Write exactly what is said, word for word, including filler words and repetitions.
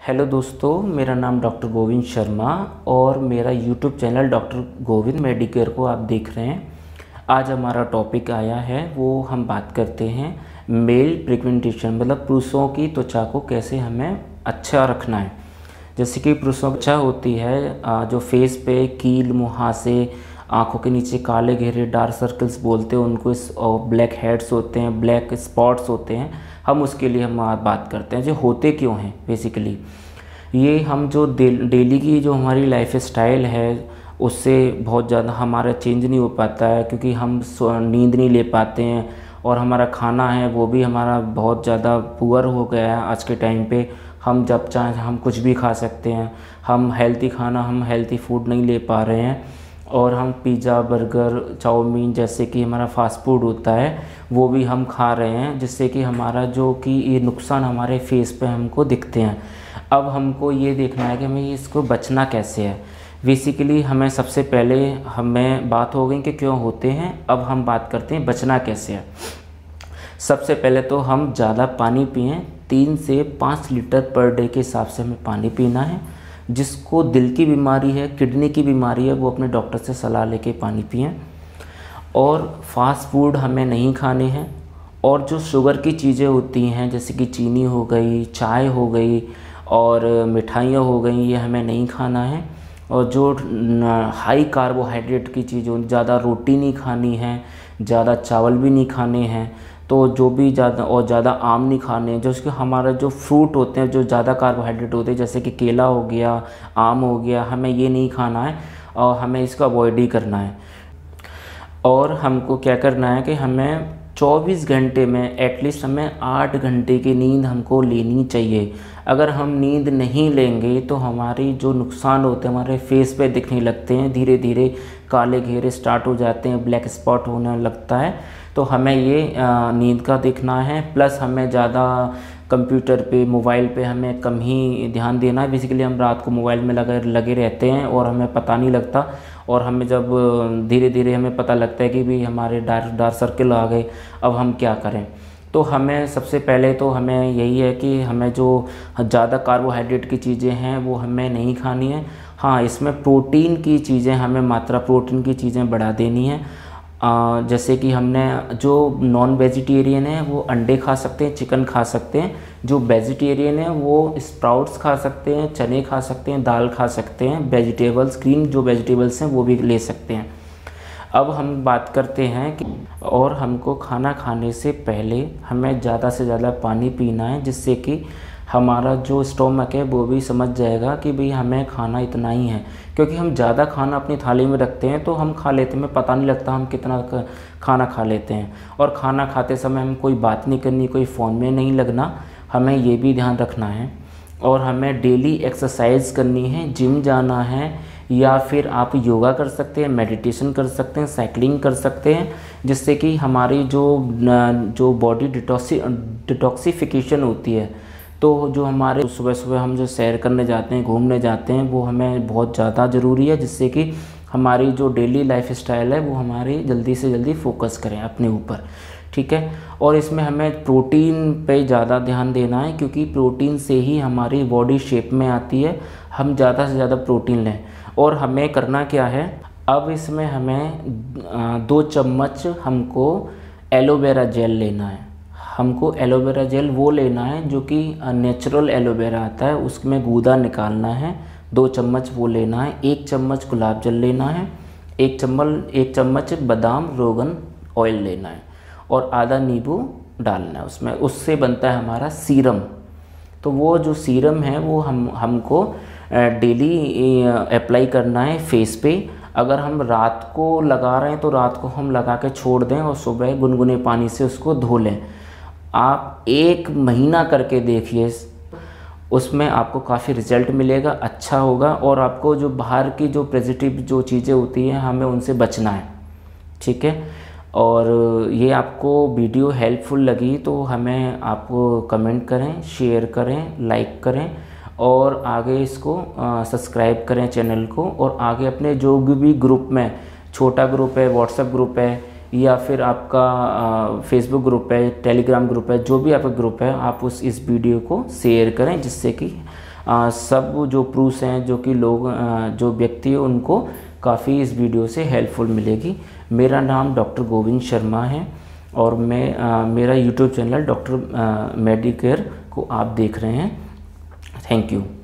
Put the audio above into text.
Hello दोस्तों, मेरा नाम डॉक्टर गोविंद शर्मा और मेरा YouTube channel doctor Govind medicare को आप देख रहे हैं। आज हमारा टॉपिक आया है, वो हम बात करते हैं मेल पिगमेंटेशन, मतलब पुरुषों की त्वचा को कैसे हमें अच्छा रखना है। जैसे कि पुरुषों की त्वचा होती है जो फेस पे कील, मुहासे, आँखों के नीचे काले घेरे, डार्क सर्कल्स बोलते हैं उनको, और ब्लैक हेड्स होते हैं, ब्लैक स्पॉट्स होते हैं, हम उसके लिए हम बात करते हैं जो होते क्यों हैं। बेसिकली ये हम जो डेली की जो हमारी लाइफ स्टाइल है उससे बहुत ज़्यादा हमारा चेंज नहीं हो पाता है, क्योंकि हम नींद नहीं ले पाते हैं और हमारा खाना है वो भी हमारा बहुत ज़्यादा पुअर हो गया है आज के टाइम पे। हम जब चाहें हम कुछ भी खा सकते हैं, हम हेल्थी खाना हम हेल्थी फूड नहीं ले पा रहे हैं, और हम पिज़्ज़ा, बर्गर, चाउमीन जैसे कि हमारा फास्ट फूड होता है वो भी हम खा रहे हैं, जिससे कि हमारा जो कि ये नुकसान हमारे फेस पे हमको दिखते हैं। अब हमको ये देखना है कि हमें इसको बचना कैसे है। बेसिकली हमें सबसे पहले हमें बात हो गई कि क्यों होते हैं, अब हम बात करते हैं बचना कैसे है। सबसे पहले तो हम ज़्यादा पानी पिएं, तीन से पाँच लीटर पर डे के हिसाब से हमें पानी पीना है। जिसको दिल की बीमारी है, किडनी की बीमारी है, वो अपने डॉक्टर से सलाह लेके पानी पिएं। और फास्ट फूड हमें नहीं खाने हैं, और जो शुगर की चीज़ें होती हैं जैसे कि चीनी हो गई, चाय हो गई और मिठाइयाँ हो गई, ये हमें नहीं खाना है। और जो हाई कार्बोहाइड्रेट की चीज़ों, ज़्यादा रोटी नहीं खानी है, ज़्यादा चावल भी नहीं खाने हैं, तो जो भी ज़्यादा और ज़्यादा आम नहीं खाने हैं। जो उसके हमारा जो फ्रूट होते हैं जो ज़्यादा कार्बोहाइड्रेट होते हैं जैसे कि केला हो गया, आम हो गया, हमें ये नहीं खाना है और हमें इसको अवॉइड ही करना है। और हमको क्या करना है कि हमें चौबीस घंटे में एटलीस्ट हमें आठ घंटे की नींद हमको लेनी चाहिए। अगर हम नींद नहीं लेंगे तो हमारी जो नुकसान होते हैं हमारे फेस पे दिखने लगते हैं, धीरे धीरे काले घेरे स्टार्ट हो जाते हैं, ब्लैक स्पॉट होने लगता है। तो हमें ये नींद का देखना है, प्लस हमें ज़्यादा कंप्यूटर पे, मोबाइल पे हमें कम ही ध्यान देना है। बेसिकली हम रात को मोबाइल में लगे लगे रहते हैं और हमें पता नहीं लगता, और हमें जब धीरे धीरे हमें पता लगता है कि भी हमारे डार्क डार्क सर्कल आ गए, अब हम क्या करें। तो हमें सबसे पहले तो हमें यही है कि हमें जो ज़्यादा कार्बोहाइड्रेट की चीज़ें हैं वो हमें नहीं खानी है। हाँ, इसमें प्रोटीन की चीज़ें, हमें मात्रा प्रोटीन की चीज़ें बढ़ा देनी है। आ, जैसे कि हमने जो नॉन वेजिटेरियन है वो अंडे खा सकते हैं, चिकन खा सकते हैं। जो वेजिटेरियन है वो स्प्राउट्स खा सकते हैं, चने खा सकते हैं, दाल खा सकते हैं, वेजिटेबल्स, ग्रीन जो वेजिटेबल्स हैं वो भी ले सकते हैं। अब हम बात करते हैं कि और हमको खाना खाने से पहले हमें ज़्यादा से ज़्यादा पानी पीना है, जिससे कि हमारा जो स्टोमक है वो भी समझ जाएगा कि भाई हमें खाना इतना ही है। क्योंकि हम ज़्यादा खाना अपनी थाली में रखते हैं तो हम खा लेते हैं, हमें पता नहीं लगता हम कितना खाना खा लेते हैं। और खाना खाते समय हम कोई बात नहीं करनी, कोई फ़ोन में नहीं लगना, हमें ये भी ध्यान रखना है। और हमें डेली एक्सरसाइज करनी है, जिम जाना है, या फिर आप योगा कर सकते हैं, मेडिटेशन कर सकते हैं, साइकिलिंग कर सकते हैं, जिससे कि हमारी जो जो बॉडी डिटॉक्सी डिटॉक्सिफिकेशन होती है, तो जो हमारे सुबह सुबह हम जो सैर करने जाते हैं, घूमने जाते हैं, वो हमें बहुत ज़्यादा ज़रूरी है, जिससे कि हमारी जो डेली लाइफ स्टाइल है वो हमारी जल्दी से जल्दी फोकस करें अपने ऊपर, ठीक है। और इसमें हमें प्रोटीन पे ज़्यादा ध्यान देना है, क्योंकि प्रोटीन से ही हमारी बॉडी शेप में आती है। हम ज़्यादा से ज़्यादा प्रोटीन लें। और हमें करना क्या है, अब इसमें हमें दो चम्मच हमको एलोवेरा जेल लेना है। हमको एलोवेरा जेल वो लेना है जो कि नेचुरल एलोवेरा आता है, उसमें गूदा निकालना है, दो चम्मच वो लेना है। एक चम्मच गुलाब जल लेना है, एक चम्मच एक चम्मच बादाम रोगन ऑयल लेना है, और आधा नींबू डालना है उसमें। उससे बनता है हमारा सीरम। तो वो जो सीरम है वो हम हमको डेली अप्लाई करना है फेस पे। अगर हम रात को लगा रहे हैं तो रात को हम लगा के छोड़ दें और सुबह गुनगुने पानी से उसको धो लें। आप एक महीना करके देखिए, उसमें आपको काफ़ी रिजल्ट मिलेगा, अच्छा होगा। और आपको जो बाहर की जो पॉजिटिव जो चीज़ें होती हैं हमें उनसे बचना है, ठीक है। और ये आपको वीडियो हेल्पफुल लगी तो हमें आपको कमेंट करें, शेयर करें, लाइक करें, और आगे इसको सब्सक्राइब करें चैनल को। और आगे अपने जो भी ग्रुप में, छोटा ग्रुप है, व्हाट्सएप ग्रुप है, या फिर आपका फेसबुक ग्रुप है, टेलीग्राम ग्रुप है, जो भी आपका ग्रुप है, आप उस इस वीडियो को शेयर करें, जिससे कि आ, सब जो प्रूफ्स हैं जो कि लोग आ, जो व्यक्ति है उनको काफ़ी इस वीडियो से हेल्पफुल मिलेगी। मेरा नाम डॉक्टर गोविंद शर्मा है और मैं आ, मेरा यूट्यूब चैनल डॉक्टर मेडिकेयर को आप देख रहे हैं। Thank you.